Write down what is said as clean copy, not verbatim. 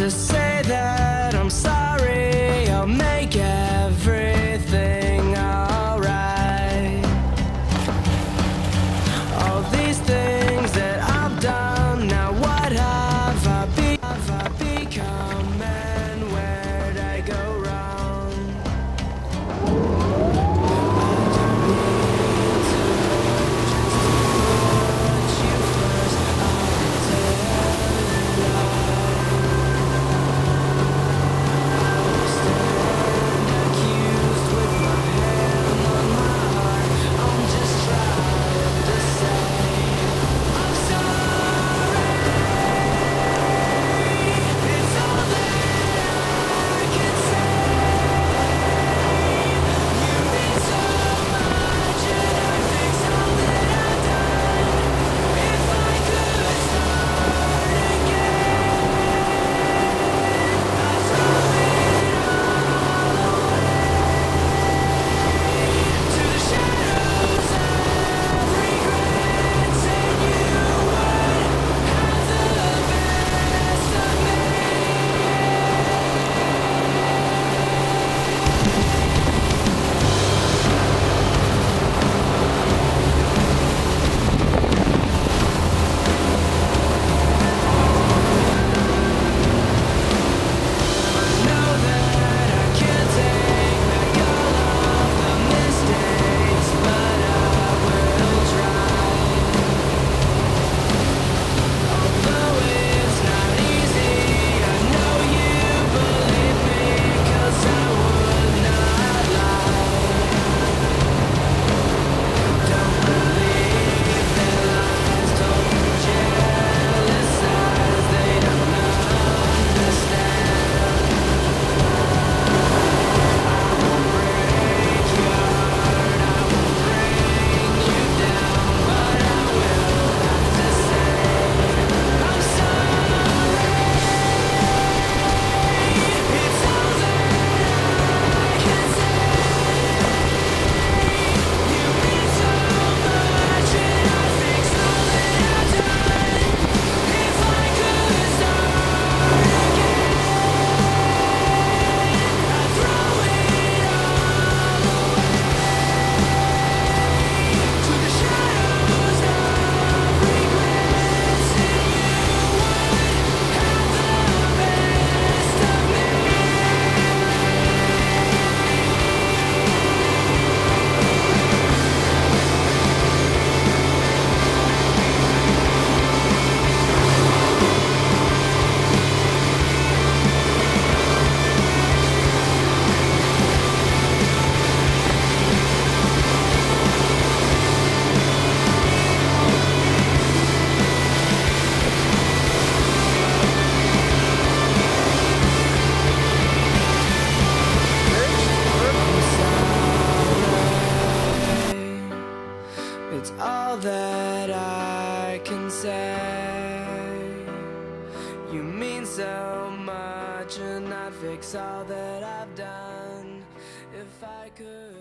just say that I'm sorry. I'll make everything alright. All these things that I've done, now what have I become, and where'd I go wrong? It's all that I can say. You mean so much, and I'd fix all that I've done if I could.